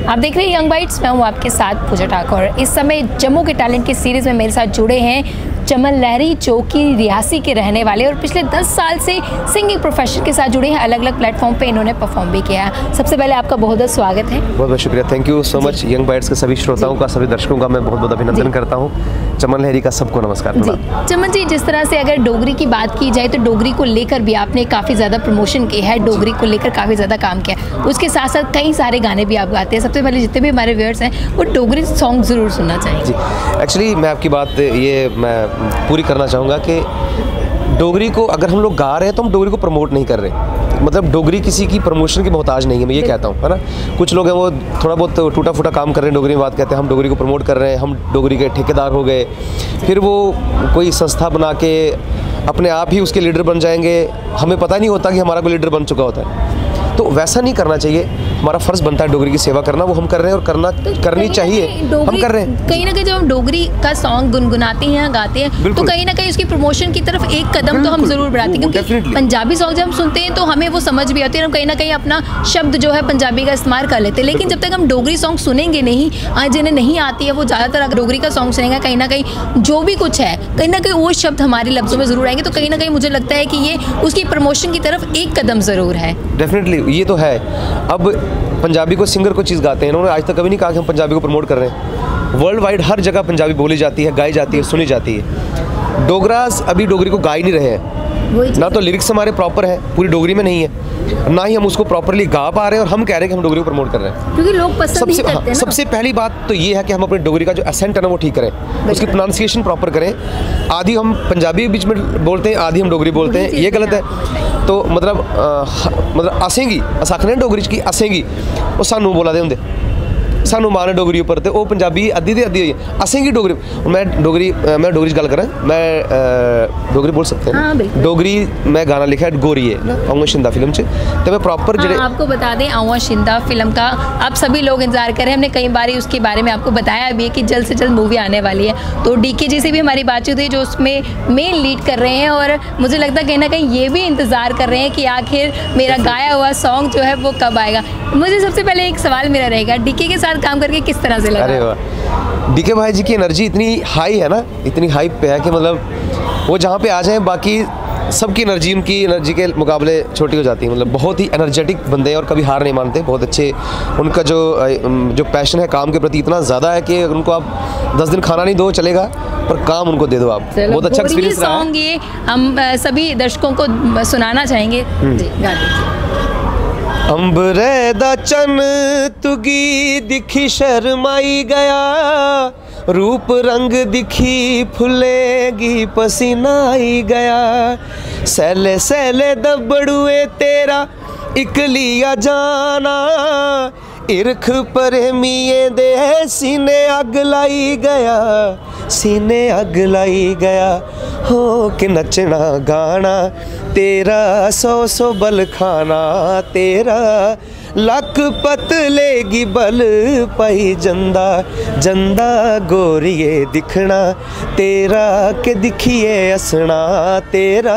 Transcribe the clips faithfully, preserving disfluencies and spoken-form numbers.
आप देख रहे हैं यंग बाइट्स, मैं हूँ आपके साथ पूजा ठाकुर। इस समय जम्मू के टैलेंट की सीरीज़ में मेरे साथ जुड़े हैं चमन लहरी, जो कि रियासी के रहने वाले और पिछले दस साल से सिंगिंग प्रोफेशन के साथ जुड़े हैं। अलग अलग प्लेटफॉर्म पे इन्होंने परफॉर्म भी किया है। सबसे पहले आपका बहुत बहुत स्वागत है। बहुत बहुत शुक्रिया, thank you so much. Young bytes के सभी श्रोताओं का, सभी दर्शकों का मैं बहुत बहुत अभिनंदन करता हूँ। चमन लहरी का सबको नमस्कार। जी चमन जी, जिस तरह से अगर डोगरी की बात की जाए तो डोगरी को लेकर भी आपने काफ़ी ज़्यादा प्रमोशन की है, डोगरी को लेकर काफ़ी ज़्यादा काम किया है। उसके साथ साथ कई सारे गाने भी आप गाते हैं। सबसे पहले जितने भी हमारे व्यूअर्स हैं वो डोगरी सॉन्ग ज़रूर सुनना चाहिए। जी एक्चुअली मैं आपकी बात ये मैं पूरी करना चाहूँगा कि डोगरी को अगर हम लोग गा रहे हैं तो हम डोगरी को प्रमोट नहीं कर रहे। मतलब डोगरी किसी की प्रमोशन की मोहताज नहीं है, मैं ये कहता हूँ, है ना। कुछ लोग हैं वो थोड़ा बहुत टूटा फूटा काम कर रहे हैं, डोगरी में बात कहते हैं हम डोगरी को प्रमोट कर रहे हैं, हम डोगरी के ठेकेदार हो गए, फिर वो कोई संस्था बना के अपने आप ही उसके लीडर बन जाएंगे। हमें पता नहीं होता कि हमारा कोई लीडर बन चुका होता है। तो वैसा नहीं करना चाहिए। हमारा फ़र्ज़ बनता है डोगरी की सेवा करना, वो हम कर रहे हैं और करना तो करनी चाहिए, हम कर रहे हैं। कहीं ना कहीं जब हम डोगरी का सॉन्ग गुनगुनाते हैं, गाते हैं, तो कहीं ना कहीं उसकी प्रमोशन की तरफ एक कदम तो हम ज़रूर बढ़ाते हैं, क्योंकि पंजाबी सॉन्ग जब हम सुनते हैं तो हमें वो समझ भी आती है, हम कहीं ना कहीं अपना शब्द जो है पंजाबी का इस्तेमाल कर लेते हैं। लेकिन जब तक हम डोगरी सॉन्ग सुनेंगे नहीं, आज जिन्हें नहीं आती है वो ज़्यादातर अगर डोगरी का सॉन्ग सुनेंगे, कहीं ना कहीं जो भी कुछ है कहीं ना कहीं वो शब्द हमारे लफ्ज़ों में ज़रूर आएंगे। तो कहीं ना कहीं मुझे लगता है कि ये उसकी प्रमोशन की तरफ एक कदम ज़रूर है। डेफिनेटली ये तो है। अब पंजाबी को सिंगर को चीज़ गाते हैं, इन्होंने आज तक कभी नहीं कहा कि हम पंजाबी को प्रमोट कर रहे हैं। वर्ल्ड वाइड हर जगह पंजाबी बोली जाती है, गाई जाती है, सुनी जाती है। डोगरास अभी डोगरी को गा ही नहीं रहे हैं, ना तो लिरिक्स हमारे प्रॉपर है, पूरी डोगरी में नहीं है, ना ही हम उसको प्रॉपरली गा पा रहे हैं और हम कह रहे हैं कि हम डोगरी को प्रमोट कर रहे हैं, क्योंकि लोग पसंद सबसे नहीं करते हाँ, सबसे पहली बात तो ये है कि हम अपनी डोगरी का जो एसेंट है ना वो ठीक करें, उसकी प्रोनाउंसिएशन प्रॉपर करें। आधी हम पंजाबी बीच में बोलते हैं, आधी हम डोगरी बोलते हैं, ये गलत है। तो मतलब आ, मतलब असेंगी अस आखने डोगरी च कि असेंगी वो सानू बोला दे होंदे, सानू माने डोगरी उपर, तो वो पंजाबी अद्धी ते अद्धी होई असेंगी डोगरी। मैं डोगरी मैं डोगरी च गल करां, मैं डोगरी बोल सकते हैं। हाँ, डोगरी मैं गाना लिखा है गोरी है आऊँ शिंदा फिल्म च, तो मैं प्रॉपर हाँ, आपको बता दें आऊँ शिंदा फिल्म का आप सभी लोग इंतजार करें। हमने कई बार उसके बारे में आपको बताया भी है कि जल्द से जल्द मूवी आने वाली है। तो डीके जी से भी हमारी बातचीत हुई जो उसमें मेन लीड कर रहे हैं, और मुझे लगता है कहीं ना कहीं ये भी इंतज़ार कर रहे हैं कि आखिर मेरा गाया हुआ सॉन्ग जो है वो कब आएगा। मुझे सबसे पहले एक सवाल मेरा रहेगा, डीके के साथ काम करके किस तरह से लगा? अरे वाह, डीके भाई जी की एनर्जी इतनी हाई है ना, इतनी हाई पे है कि मतलब वो जहाँ पे आ जाएं बाकी सबकी एनर्जी उनकी एनर्जी के मुकाबले छोटी हो जाती है। मतलब बहुत ही एनर्जेटिक बंदे हैं और कभी हार नहीं मानते, बहुत अच्छे। उनका जो जो पैशन है काम के प्रति इतना ज़्यादा है कि उनको आप दस दिन खाना नहीं दो चलेगा, पर काम उनको दे दो आप। बहुत अच्छा एक्सपीरियंस रहा है। सॉन्ग ये हम सभी दर्शकों को सुनाना चाहेंगे। जी गा दीजिए। अंबरे दा चन तुगी दिखी शर्माई गया, रूप रंग दिखी फुलेगी पसीना आई गया, सैले सैले दबड़ुए तेरा इक लिया जाना, इरख प्रेमिये दे सीने अग लाई गया, सीने अग लाई गया, हो के नचना गाना तेरा सौ सौ बल खाना, तेरा लक पतलेगी बल पाई जंदा, जंदा गोरिए दिखना तेरा के दिखिए असना, तेरा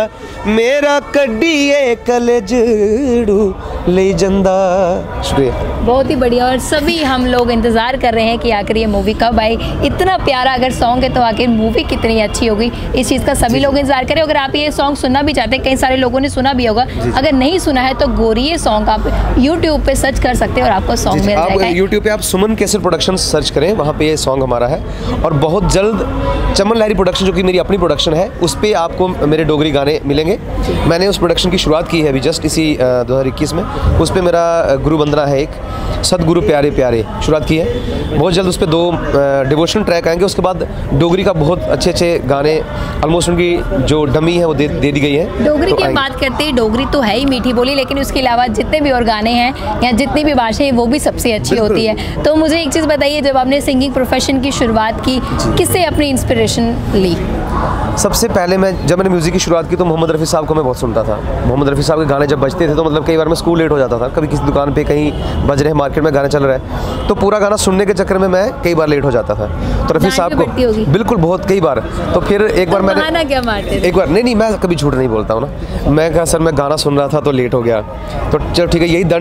मेरा कड्डिए कलेजड़ू ले जंदा। शुक्रिया, बहुत ही बढ़िया। और सभी हम लोग इंतज़ार कर रहे हैं कि आखिर ये मूवी कब आए। इतना प्यारा अगर सॉन्ग है तो आखिर मूवी कितनी अच्छी होगी, इस चीज़ का सभी लोग इंतजार करें। अगर आप ये सॉन्ग सुनना भी चाहते हैं, कई सारे लोगों ने सुना भी होगा, अगर नहीं सुना है तो गोरिये सॉन्ग आप यूट्यूब पे सर्च कर सकते हैं और आपको सॉन्ग मिल जाएगा। यूट्यूब पे आप सुमन कैसेट प्रोडक्शन सर्च करें, वहाँ पे ये सॉन्ग हमारा है। और बहुत जल्द चमन लहरी प्रोडक्शन जो कि मेरी अपनी प्रोडक्शन है, उस पर आपको मेरे डोगरी गाने मिलेंगे। मैंने उस प्रोडक्शन की शुरुआत की है अभी जस्ट इसी दो हज़ार इक्कीस में। उस पर मेरा गुरु वंदना है, एक सदगुरु प्यारे प्यारे शुरुआत की है। बहुत जल्द उस पर दो डिवोशनल ट्रैक आएंगे। उसके बाद डोगरी का बहुत अच्छे अच्छे गाने, ऑलमोस्ट उनकी जो डमी है वो दे, दे दी गई है। डोगरी की बात करते हैं, डोगरी तो है ही मीठी बोली, लेकिन उसके अलावा जितने भी और गाने हैं या जितनी भी भाषाएं वो भी सबसे अच्छी होती है। तो मुझे एक चीज़ बताइए, जब आपने सिंगिंग प्रोफेशन की शुरुआत की, किससे अपनी इंस्पिरेशन ली? सबसे पहले मैं जब मैंने म्यूज़िक की शुरुआत की तो मोहम्मद रफ़ी साहब को मैं बहुत सुनता था। मोहम्मद रफ़ी साहब के गाने जब बजते थे तो मतलब कई बार मैं स्कूल लेट हो जाता था, कभी किसी दुकान पे कहीं बज रहे मार्केट में गाने चल रहे हैं, तो पूरा गाना सुनने के चक्कर में मैं कई बार लेट हो जाता था। तो रफ़ी साहब को बिल्कुल बहुत कई बार, तो फिर एक बार मैंने क्या मारते एक बार नहीं नहीं मैं कभी झूठ नहीं बोलता हूँ ना, मैं कहा सर मैं गाना सुन रहा था तो लेट हो गया, तो चलो ठीक है यही दंड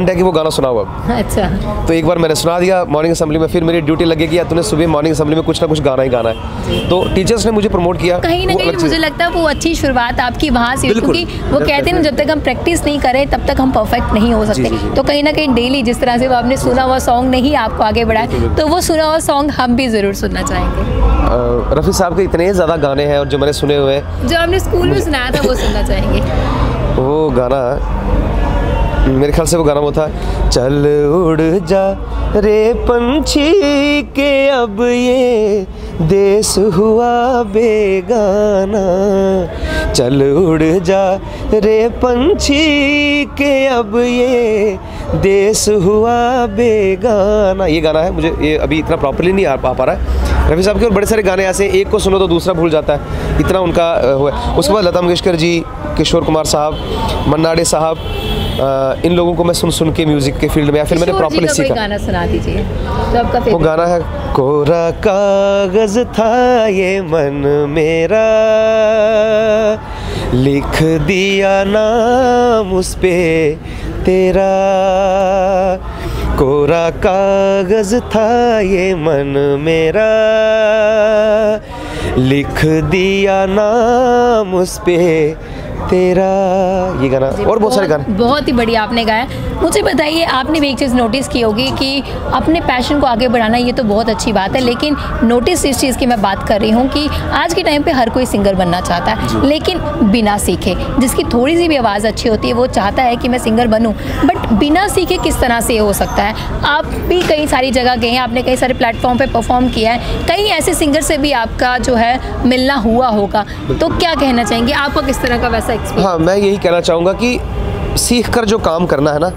है कि वो गाना सुनाओ अब। अच्छा। तो एक बार मैंने सुना दिया मॉर्निंग असेंबली में, फिर मेरी ड्यूटी लगी कि यार तूने सुबह मॉर्निंग असेंबली में कुछ ना कुछ गाना ही गाना है। तो टीचर्स ने मुझे प्रमोट किया। कहीं ना कहीं मुझे लगता है वो अच्छी शुरुआत आपकी वहाँ से, क्योंकि वो कहते हैं जब तक हम प्रैक्टिस नहीं करें तब तक हम परफेक्ट नहीं हो सकते। तो कहीं ना कहीं डेली जिस तरह से वो आपने सुना हुआ सॉन्ग नहीं आपको आगे बढ़ाया, तो वो सुना हुआ सॉन्ग हम भी ज़रूर सुनना चाहेंगे। रफ़ी साहब के इतने ज़्यादा गाने हैं और जो मैंने सुने हुए हैं, जो आपने स्कूल में सुनाया था वो सुनना चाहेंगे। वो गाना मेरे ख्याल से वो गाना वो था, चल उड़ जा रे पंछी के अब ये देश हुआ बेगाना, चल उड़ जा रे पंछी के अब ये देश हुआ बेगाना। ये गाना है, मुझे ये अभी इतना प्रॉपर्ली नहीं आ पा पा रहा है। रफ़ी साहब के और बड़े सारे गाने ऐसे एक को सुनो तो दूसरा भूल जाता है, इतना उनका हुआ है। उसके बाद लता मंगेशकर जी, किशोर कुमार साहब, मन्ना डे साहब, Uh, इन लोगों को मैं सुन सुन के म्यूजिक के फील्ड में या फिर मैंने प्रॉपर्ली सीखा। गाना सुना दीजिए तो आपका वो गाना है, कोरा कागज था ये मन मेरा, लिख दिया नाम उस पे तेरा, कोरा कागज था ये मन मेरा, लिख दिया नाम उस पे तेरा। ये गाना और बहुत सारे गाने बहुत ही बढ़िया आपने गाया। मुझे बताइए, आपने भी एक चीज़ नोटिस की होगी कि अपने पैशन को आगे बढ़ाना ये तो बहुत अच्छी बात है, लेकिन नोटिस इस चीज़ की मैं बात कर रही हूँ कि आज के टाइम पे हर कोई सिंगर बनना चाहता है, लेकिन बिना सीखे। जिसकी थोड़ी सी भी आवाज़ अच्छी होती है वो चाहता है कि मैं सिंगर बनूँ, बट बिना सीखे किस तरह से हो सकता है? आप भी कई सारी जगह गए हैं, आपने कई सारे प्लेटफॉर्म पर परफॉर्म किया है, कई ऐसे सिंगर से भी आपका जो है मिलना हुआ होगा, तो क्या कहना चाहेंगे? आपका किस तरह का वैसा एक्सपीरियंस? हाँ, मैं यही कहना चाहूँगा कि सीख कर जो काम करना है ना,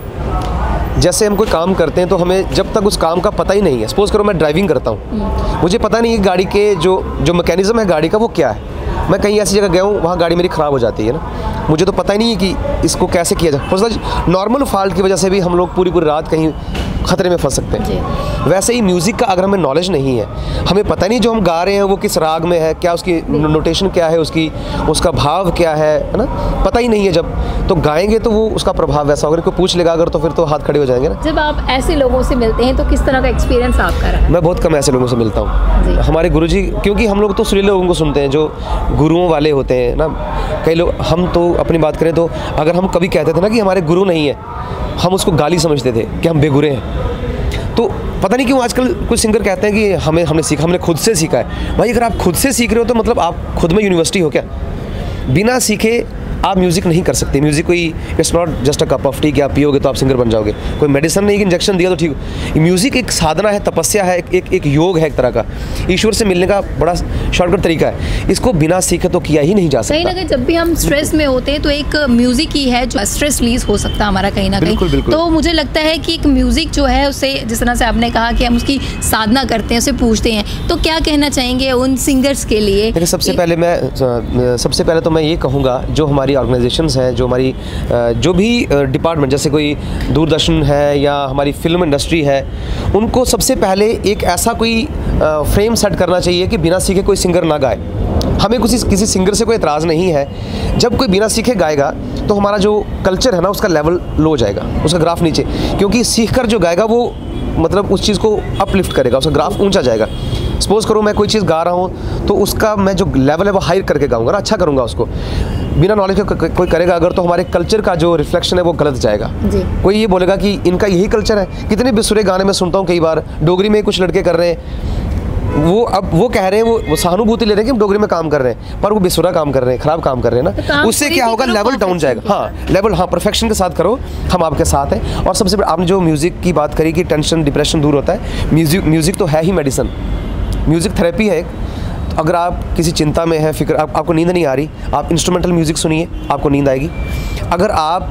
जैसे हम कोई काम करते हैं तो हमें जब तक उस काम का पता ही नहीं है, सपोज़ करो मैं ड्राइविंग करता हूँ, मुझे पता नहीं है गाड़ी के जो जो मैकेनिज़्म है गाड़ी का वो क्या है, मैं कहीं ऐसी जगह गया हूँ वहाँ गाड़ी मेरी ख़राब हो जाती है ना, मुझे तो पता ही नहीं है कि इसको कैसे किया जाए। मतलब नॉर्मल फॉल्ट की वजह से भी हम लोग पूरी पूरी रात कहीं खतरे में फंस सकते हैं। वैसे ही म्यूज़िक का अगर हमें नॉलेज नहीं है, हमें पता नहीं जो हम गा रहे हैं वो किस राग में है, क्या उसकी नोटेशन क्या है, उसकी उसका भाव क्या है है ना, पता ही नहीं है, जब तो गाएंगे तो वो उसका प्रभाव वैसा होगा। कोई पूछ लेगा अगर तो फिर तो हाथ खड़े हो जाएंगे ना। जब आप ऐसे लोगों से मिलते हैं तो किस तरह का एक्सपीरियंस आपका रहा है? मैं बहुत कम ऐसे लोगों से मिलता हूँ। हमारे गुरुजी, क्योंकि हम लोग तो सुरीले लोगों को सुनते हैं जो गुरुओं वाले होते हैं ना। कई लोग, हम तो अपनी बात करें तो अगर हम कभी कहते थे ना कि हमारे गुरु नहीं है, हम उसको गाली समझते थे कि हम बेगुरे हैं। तो पता नहीं क्यों आजकल कुछ सिंगर कहते हैं कि हमें हमने सीखा, हमने खुद से सीखा है। भाई अगर आप खुद से सीख रहे हो तो मतलब आप खुद में यूनिवर्सिटी हो क्या? बिना सीखे आप म्यूज़िक नहीं कर सकते। म्यूज़िक कोई, it's not just a cup of tea कि आप पियोगे तो आप सिंगर बन जाओगे। कोई मेडिसिन नहीं, इंजेक्शन दिया तो ठीक। म्यूज़िक एक साधना है, तपस्या है, एक एक, एक योग है, एक तरह का ईश्वर से मिलने का बड़ा शॉर्टकट तरीका है। इसको बिना सीखे तो किया ही नहीं जा सकता। कहीं ना कहीं जब भी हम स्ट्रेस में होते हैं तो एक म्यूज़िक ही है जो स्ट्रेस रिलीज हो सकता है हमारा कहीं ना कहीं। तो मुझे लगता है कि एक म्यूज़िक जो है उसे, जिस तरह से आपने कहा कि हम उसकी साधना करते हैं, उसे पूछते हैं, तो क्या कहना चाहेंगे उन सिंगर्स के लिए? सबसे पहले मैं सबसे पहले तो मैं ये कहूँगा, जो हमारी ऑर्गेनाइजेशंस हैं, जो हमारी जो भी डिपार्टमेंट, जैसे कोई दूरदर्शन है या हमारी फिल्म इंडस्ट्री है, उनको सबसे पहले एक ऐसा कोई फ्रेम सेट करना चाहिए कि बिना सीखे कोई सिंगर ना गाए। हमें किसी किसी सिंगर से कोई एतराज़ नहीं है, जब कोई बिना सीखे गाएगा तो हमारा जो कल्चर है ना उसका लेवल लो हो जाएगा, उसका ग्राफ नीचे, क्योंकि सीख कर जो गाएगा वो मतलब उस चीज़ को अपलिफ्ट करेगा, उसका ग्राफ ऊंचा जाएगा। सपोज़ करो मैं कोई चीज़ गा रहा हूँ तो उसका मैं जो लेवल है वो हाई करके गाऊंगा ना, अच्छा करूँगा उसको। बिना नॉलेज के कोई करेगा अगर तो हमारे कल्चर का जो रिफ्लेक्शन है वो गलत जाएगा। कोई ये बोलेगा कि इनका यही कल्चर है। कितने बेसुरे गाने में सुनता हूँ कई बार, डोगरी में कुछ लड़के कर रहे हैं, वो अब वो कह रहे हैं, वो, वो सहानुभूति ले रहे हैं कि हम डोगरी में काम कर रहे हैं, पर वो बेसुरा काम कर रहे हैं, खराब काम कर रहे हैं ना। उससे क्या होगा, लेवल डाउन जाएगा। हाँ, लेवल, हाँ, परफेक्शन के साथ करो, हम आपके साथ हैं। और सबसे आपने जो म्यूज़िक की बात करी कि टेंशन डिप्रेशन दूर होता है, म्यूज़िक म्यूज़िक तो है ही मेडिसिन, म्यूज़िक थेरेपी है। अगर आप किसी चिंता में हैं, फिक्र, आप, आपको नींद नहीं आ रही, आप इंस्ट्रूमेंटल म्यूज़िक सुनिए, आपको नींद आएगी। अगर आप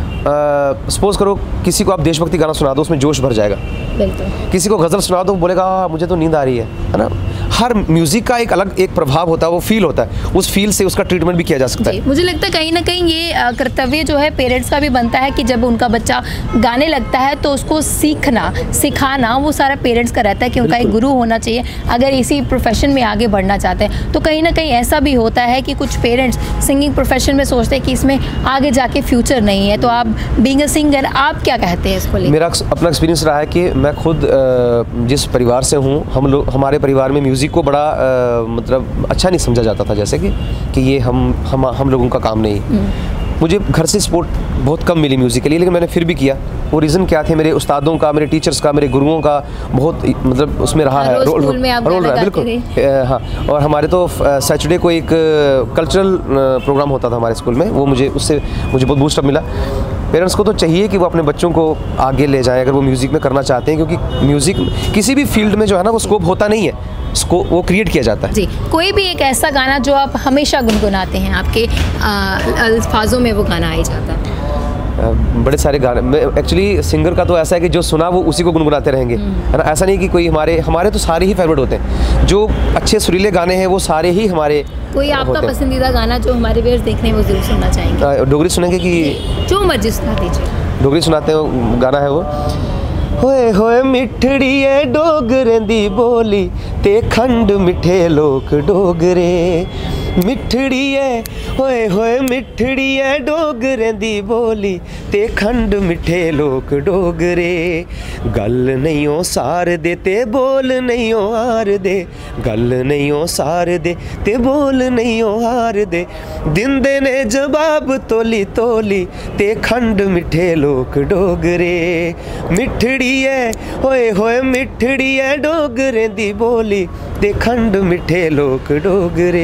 सपोज़ करो किसी को आप देशभक्ति गाना सुना दो, उसमें जोश भर जाएगा। किसी को गज़ल सुना दो, बोलेगा मुझे तो नींद आ रही है है ना। हर म्यूज़िक का एक अलग एक प्रभाव होता है, वो फील होता है, उस फील से उसका ट्रीटमेंट भी किया जा सकता है। मुझे लगता है कहीं ना कहीं ये कर्तव्य जो है पेरेंट्स का भी बनता है कि जब उनका बच्चा गाने लगता है तो उसको सीखना सिखाना वो सारा पेरेंट्स का रहता है कि उनका एक गुरु होना चाहिए अगर इसी प्रोफेशन में आगे बढ़ना चाहते हैं। तो कहीं ना कहीं ऐसा भी होता है कि कुछ पेरेंट्स सिंगिंग प्रोफेशन में सोचते हैं कि इसमें आगे जाके फ्यूचर नहीं है। तो आप बीइंग अ सिंगर आप क्या कहते हैं इसको लेकर? मेरा अपना एक्सपीरियंस रहा है कि मैं खुद जिस परिवार से हूँ, हम लोग हमारे परिवार में म्यूज़िक को बड़ा आ, मतलब अच्छा नहीं समझा जाता था, जैसे कि कि ये हम हम हम लोगों का काम नहीं। मुझे घर से सपोर्ट बहुत कम मिली म्यूज़िक के लिए, लेकिन मैंने फिर भी किया। वो रीज़न क्या थे, मेरे उस्तादों का, मेरे टीचर्स का, मेरे गुरुओं का बहुत मतलब उसमें रहा है, रोल रोल रहा है बिल्कुल। हाँ, और हमारे तो सैटरडे को एक कल्चरल प्रोग्राम होता था हमारे स्कूल में, वो मुझे उससे मुझे बहुत बूस्टअप मिला। पेरेंट्स को तो चाहिए कि वो अपने बच्चों को आगे ले जाएं अगर वो म्यूज़िक में करना चाहते हैं, क्योंकि म्यूज़िक किसी भी फील्ड में जो है ना वो स्कोप होता नहीं है, इसको वो क्रिएट किया जाता है। जी, कोई भी एक ऐसा गाना जो आप हमेशा गुनगुनाते हैं, आपके अल्फाजों में वो गाना आ ही जाता है? बड़े सारे गाने, एक्चुअली सिंगर का तो ऐसा है कि जो सुना वो उसी को गुनगुनाते रहेंगे, है ना। ऐसा नहीं कि कोई हमारे हमारे तो सारे ही फेवरेट होते हैं, जो अच्छे सुरीले गाने हैं वो सारे ही हमारे। कोई आपका पसंदीदा गाना जो हमारे व्यूअर्स देखने वो जरूर सुनना चाहेंगे? डोगरी सुनेंगे कि जो मर्जी सुना दीजिए। डोगरी सुनाते हैं, गाना है वो। होए होए मिठड़ी है डोगरें दी बोली ते खंड मिठे लोक डोगरे, मिठड़ी है होए होए मिठड़ी है डोगरें दी बोली ते खंड मिठे लोक डोगरे, गल नहीं ओ सार दे ते बोल नहीं ओ हार दे, गल नहीं ओ सार दे ते बोल नहीं ओ हार दे, दिंदे ने जवाब तोली तोली ते खंड मिठे लोक डोगरे, मिठड़ी है होए होए मिठड़ी है डोगरें दी बोली ते खंड मिठे लोक डोगरे।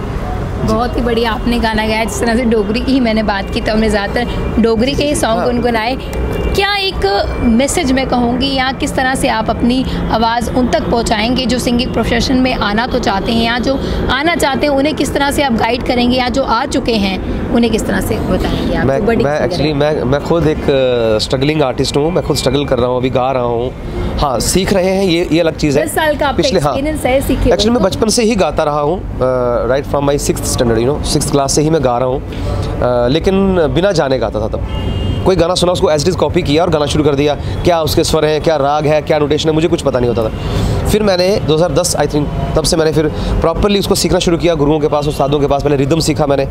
बहुत ही बढ़िया आपने गाना गाया। जिस तरह से डोगरी की ही मैंने बात की तो हमने ज़्यादातर डोगरी के ही सॉन्ग गुनगुनाए। क्या एक मैसेज मैं कहूँगी या किस तरह से आप अपनी आवाज़ उन तक पहुँचाएंगे जो सिंगिंग प्रोफेशन में आना तो चाहते हैं, या जो आना चाहते हैं उन्हें किस तरह से आप गाइड करेंगे, या जो आ चुके हैं उन्हें किस तरह से बताएंगे आप? मैं मैं एक्चुअली मैं मैं खुद एक स्ट्रगलिंग आर्टिस्ट हूँ, मैं खुद स्ट्रगल कर रहा हूँ, अभी गा रहा हूँ। हाँ, सीख रहे हैं, ये ये अलग चीज़ है। दस साल का पिछले हाँ एक्चुअली मैं बचपन से ही गाता रहा हूँ, right from my sixth standard, you know six class से ही मैं गा रहा हूँ, लेकिन बिना जाने गाता था। तब कोई गाना सुना, उसको एज इट इज़ कॉपी किया और गाना शुरू कर दिया। क्या उसके स्वर हैं, क्या राग है, क्या नोटेशन है, मुझे कुछ पता नहीं होता था। फिर मैंने दो हज़ार दस आई थिंक तब से मैंने फिर प्रॉपरली उसको सीखना शुरू किया, गुरुओं के पास, उस्तादों के पास। पहले रिदम सीखा मैंने,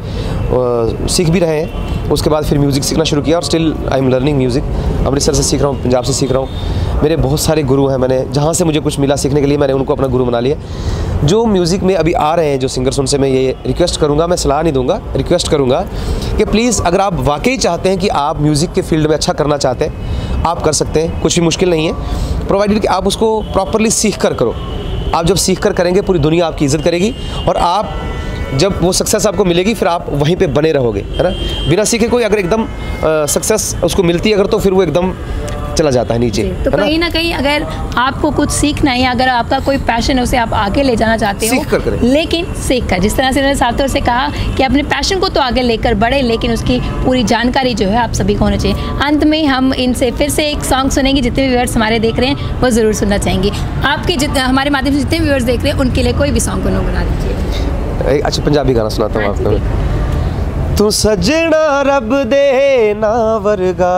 सीख भी रहे हैं। उसके बाद फिर म्यूज़िक सीखना शुरू किया और still I am learning music. Amritsar से सीख रहा हूँ, पंजाब से सीख रहा हूँ। मेरे बहुत सारे गुरु हैं, मैंने जहाँ से मुझे कुछ मिला सीखने के लिए मैंने उनको अपना गुरु बना लिया। जो म्यूज़िक में अभी आ रहे हैं जो सिंगर्स, उनसे मैं ये रिक्वेस्ट करूँगा, मैं सलाह नहीं दूँगा, रिक्वेस्ट करूँगा कि प्लीज़ अगर आप वाकई चाहते हैं कि आप म्यूज़िक के फील्ड में अच्छा करना चाहते हैं, आप कर सकते हैं, कुछ भी मुश्किल नहीं है, प्रोवाइडेड कि आप उसको प्रॉपरली सीख कर करो। आप जब सीख कर करेंगे पूरी दुनिया आपकी इज़्ज़त करेगी, और आप जब वो सक्सेस आपको मिलेगी फिर आप वहीं पे बने रहोगे, है ना। बिना सीखे कोई अगर एकदम सक्सेस उसको मिलती है अगर, तो फिर वो एकदम चला जाता है नीचे। तो कहीं ना कहीं अगर आपको कुछ सीखना है, अगर आपका कोई पैशन है उसे आप आगे ले जाना चाहते हो, सीख कर करें। लेकिन सीख कर, जिस तरह से उन्होंने साफ तौर से कहा कि अपने पैशन को तो आगे लेकर बढ़े, लेकिन उसकी पूरी जानकारी जो है आप सभी को होनी चाहिए। अंत में हम इनसे फिर से एक सॉन्ग सुनेंगे, जितने भी व्यूअर्स हमारे देख रहे हैं वो ज़रूर सुनना चाहेंगे। आपके जितने हमारे माध्यम से जितने व्यूअर्स देख रहे हैं उनके लिए कोई भी सॉन्ग गुनगुना दीजिए। अच्छा पंजाबी गाना सुनाता हूँ आपको। तू सजना रब दे ना वर्गा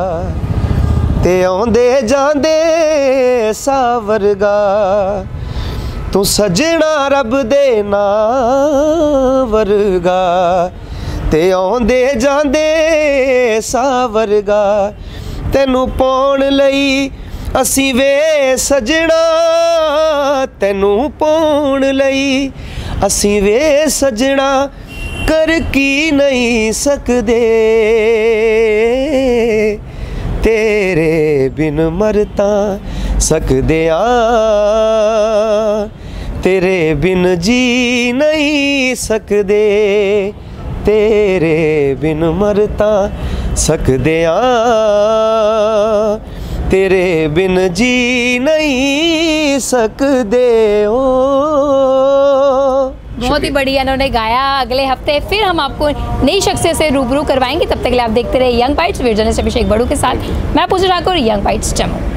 ते आउंदे जांदे सा वर्गा, तू सजना रब दे ना वर्गा ते आउंदे जांदे सा वर्गा, तैनू पाउण लई असी वे सजना, तैनू पाउण लई असी वे सजना कर की नहीं सकदे, तेरे बिन मरता सकदे आ, तेरे बिन जी नहीं सकदे, तेरे बिन मरता सकदे आ, तेरे बिन जी नहीं सकदे ओ। बहुत ही बढ़िया इन्होंने गाया। अगले हफ्ते फिर हम आपको नई शख्सियत से रूबरू करवाएंगे। तब तक के लिए आप देखते रहे young bytes, video journalist Abhishek Badu के साथ मैं पूजा ठाकुर, यंग बाइट्स जम्मू।